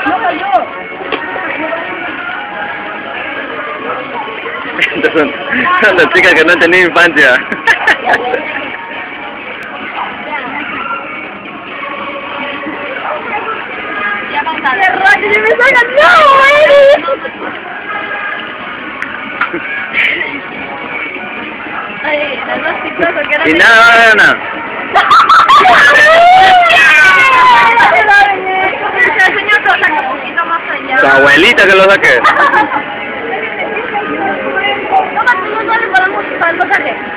¡No cayó! Esa chica que no tenía infancia. ¡Qué rayo! ¡Y me sacan! ¡No, Ay, las dos chicas que eran... Y nada. Señor, lo saca un poquito más allá. Tu abuelita que lo saque. No, no, no le podemos usar el pasaje.